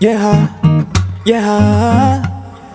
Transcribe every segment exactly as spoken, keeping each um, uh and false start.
Yeah, yeah.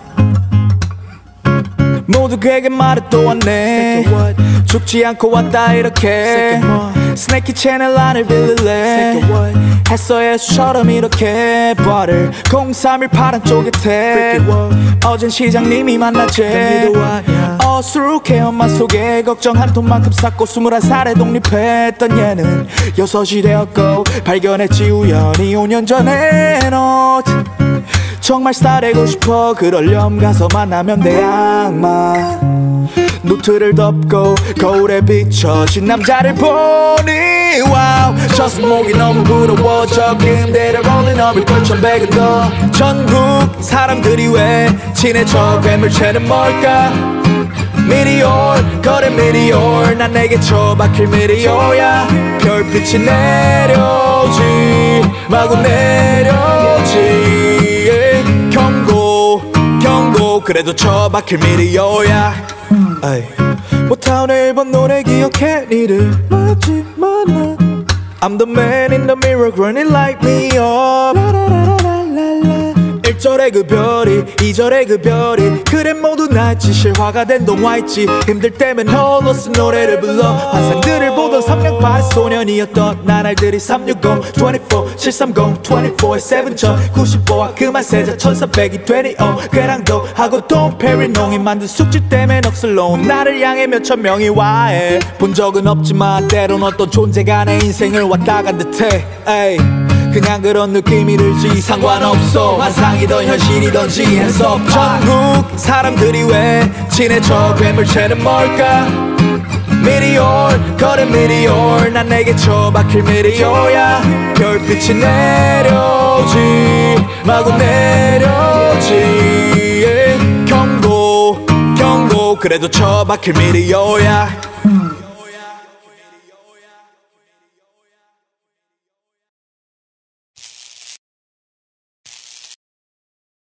모두 그에게 말을 또 왔네. 죽지 않고 왔다 이렇게. 스네이키 채널 안을 빌릴래. 했어야 수처럼 이렇게 버를 공삼일 파란 쪽에 태. 어젠 시장님이 만나재. 어수룩해 엄마 속에 걱정 한 톤만큼 쌓고 스물한 살에 독립했던 얘는 여섯이 되었고 발견했지 우연히 오 년 전에 너 정말 스타되고 싶어 그러렴 가서 만나면 돼 악마 노트를 덮고 거울에 비춰진 남자를 보니 와우 저 손목이 너무 부러워져 금대를 rolling up 일천백은 더 전국 사람들이 왜 친해져 괴물체는 뭘까 미리올 거래 미리올 난 내게 처박힐 미리올야 별빛이 내려오지 마구 내려오지 경고 경고 그래도 처박힐 미리올야 모타운 일본 노래 기억해 니를 마지막 나 I'm the man in the mirror running light me up 일 절의 그 별이 이 절의 그 별이 그래 모두 나였지 실화가 된 동화있지 힘들 때면 홀로 쓴 노래를 불러 환상들을 보던 삼십팔 소년이었던 나날들이 삼백육십, 이십사, 칠백삼십, 이십사, 칠 천 구십오와 그만 세자 천삼백이 되니 어 괴랑도 하고 돈페리 농이 만든 숙지 때문에 넋을놓은 나를 향해 몇천 명이 와해 본 적은 없지만 때론 어떤 존재가 내 인생을 왔다 간 듯해 에이. 그냥 그런 느낌이 들지 상관없어 환상이던 현실이던지 해서 전국 사람들이 왜 친해져 괴물체는 뭘까 미리올 거래 미리올 난 내게 처박힐 미리올야 별빛이 내려오지 마구 내려오지 경고 경고 그래도 처박힐 미리올야